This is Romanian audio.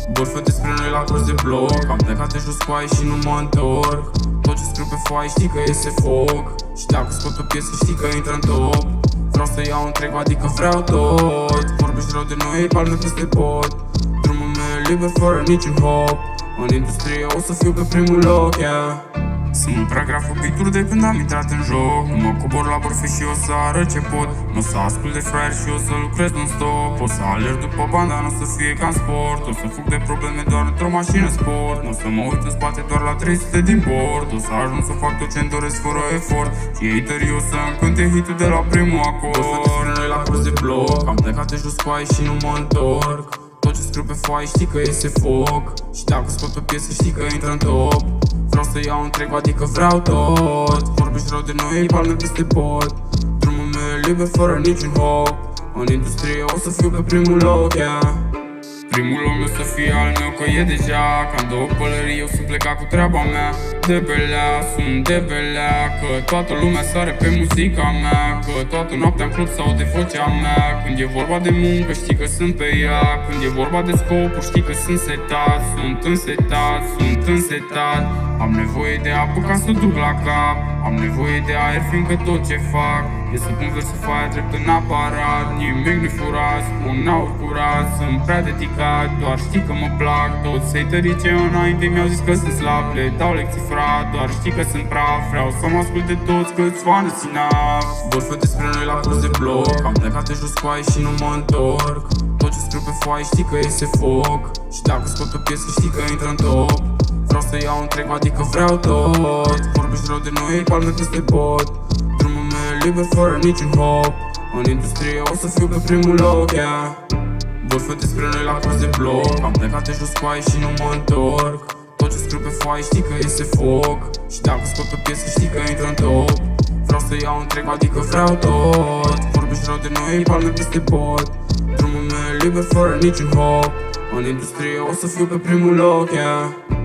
Bârfă despre noi la curs de bloc. Am plecat de jos cu ai și nu mă întorc. Tot ce scriu pe foaie știi că iese foc. Și dacă scot o piesă știi că intră în top. Vreau să iau întreg, adică vreau tot. Vorbești rău de noi, palme peste pot. Drumul meu e liber fără niciun hop. În industrie o să fiu pe primul loc, yeah. Sunt prea grav cu beat-uri de când am intrat în joc. Nu mă cobor la bârfe și o să arăt ce pot. Nu o să ascult de fraier și o să lucrez non-stop. O să alerg după banda, nu o să fie ca în sport. O să fug de probleme doar într-o mașină sport. Nu o să mă uit în spate doar la 300 din bord. O să ajung să fac tot ce-mi doresc fără efort. Și haterii o să-mi cânte hit-ul de la primul acord. Bârfă despre noi la curs de bloc. Am plecat de jos cu ai și nu mă întorc. Tot ce scriu pe foaie știi că iese foc. Și dacă scot o piesă știi că intră în top. Vreau să iau întreg, adică vreau tot. Vorbești rău de noi, palme peste pot. Drumul meu e liber fără niciun hop. În industrie o să fiu pe primul loc, yeah. Primul om o să fie al meu, că e deja. Cam două pălării, eu sunt plecat cu treaba mea. De belea, sunt de belea. Că toată lumea sare pe muzica mea. Că toată noaptea în club s-aude vocea mea. Când e vorba de muncă știi că sunt pe ea. Când e vorba de scopuri știi că sunt setat. Sunt însetat, sunt însetat. Am nevoie de apă ca să duc la cap. Am nevoie de aer fiindcă tot ce fac e să pun versul foaia drept în aparat. Nimic nu-i furat, spun n-aur curat. Sunt prea dedicat, doar știi că mă plac. Toți haterii ce înainte mi-au zis că sunt slab. Le dau lecții frat, doar știi că sunt praf. Vreau să mă ascult de toți că-ți fan is enough. Bârfă despre noi la curs de bloc. Am plecat de jos cu ai și nu mă întorc. Tot ce scriu pe foaie știi că iese foc. Și dacă scot o piesă știi că intră în top. Vreau să iau întreg, adică vreau tot. Vorbești rău de noi, palme peste pot. Drumul meu e liber fără niciun hop. În industrie o să fiu pe primul loc, yeah. Bârfă despre noi la curs de bloc. Am plecat de jos cu ai și nu mă întorc. Tot ce scriu pe foaie știi că iese foc. Și dacă scot o piesă știi că intră în top. Vreau să iau întreg, adică vreau tot. Vorbești rău de noi, palme peste pot. Drumul meu e liber fără niciun hop. În industrie o să fiu pe primul loc, yeah.